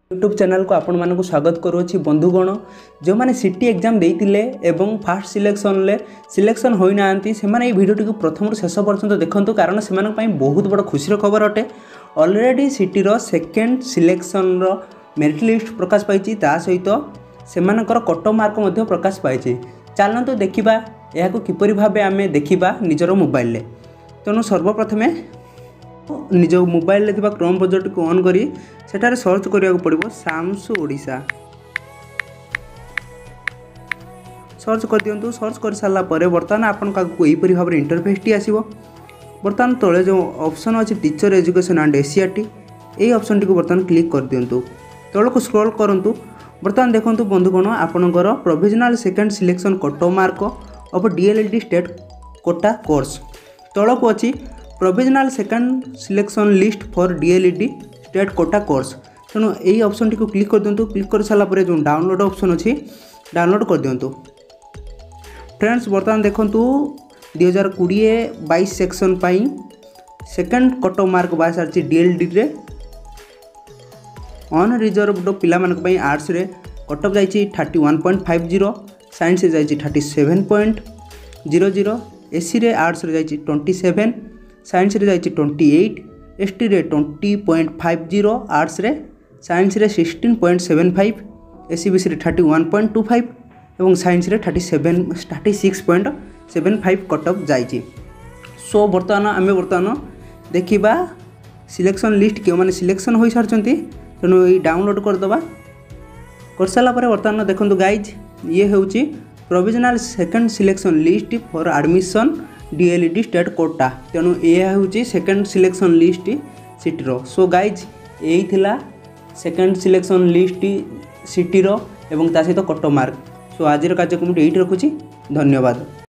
YouTube channel को आपण मानक स्वागत करुच्ची बंधुगण जो मैंने सिटी एग्जाम देते एवं फास्ट सिलेक्शन होना से भिडियो प्रथम शेष पर्यंत देखते कारण से बहुत बड़ खुशी खबर अटे। ऑलरेडी सिटीर सेकेंड सिलेक्शन मेरिट लिस्ट प्रकाश पाई सहित से कट मार्क प्रकाश पाई। चलतु देखा यह किपर भाव आम देखा निजर मोबाइल। तेणु सर्वप्रथमे निज मोबाइल क्रोम ब्राउजर को ऑन करी सेठारे सर्च करिया पड़िबो सामसु ओडिशा सर्च कर दियंतु। सर्च कर सारा पर बर्तमान आपन का एहीपरि भाव इंटरफेस टी आसीबो। बर्तमान तले जो ऑप्शन अछि टीचर एजुकेशन एंड एसीआरटी एही ऑप्शन टी को बर्तमान क्लिक कर दियंतु। तल को स्क्रॉल करंतु। बर्तमान देखंतु बंधुगण आपनकर provisional second selection cut mark off DLAD state quota course तल को अछि provisional second selection list for DLED state quota course. तेणु यही ऑप्शन टी को क्लिक कर दियंतु। क्लिक कर सारा पर जो डाउनलोड ऑप्शन अच्छी डाउनलोड कर दियंतु। फ्रेंड्स बर्तमान देखंतु 2020-22 सेक्शन पाई सेकंड कट मार्क बाय सारची डीएलईडी रे अन रिजर्व पिला मानक पई आर्ट्स रे कटअप जाईची 31.50 साइंस रे जाईची 37.00 एसी रे आर्ट्स रे जाईची 27 साइंस रे जाईची 28 एसटी रे 20.50 आर्ट्स रे साइंस रे 16.75 एसीबीसी रे 31.25 एवं साइंस रे 36.75 कटअप जाईची। सो बर्तमान आम बर्तमान देखा सिलेक्शन लिस्ट क्यों मैंने सिलेक्शन हो सारी तेणु ये डाउनलोड करदे कर सारा बर्तमान देखो गाइज ये हूँ provisional second selection list for admission DLED state quota. तेणु यह हूँ सेकंड सिलेक्शन लिस्ट सिटीर। सो गाइज यही थिला सेकंड सिलेक्शन लिस्ट सिटीर एवं ता सहित कट मार्क। सो आज कार्यक्रम ये रखुची। धन्यवाद।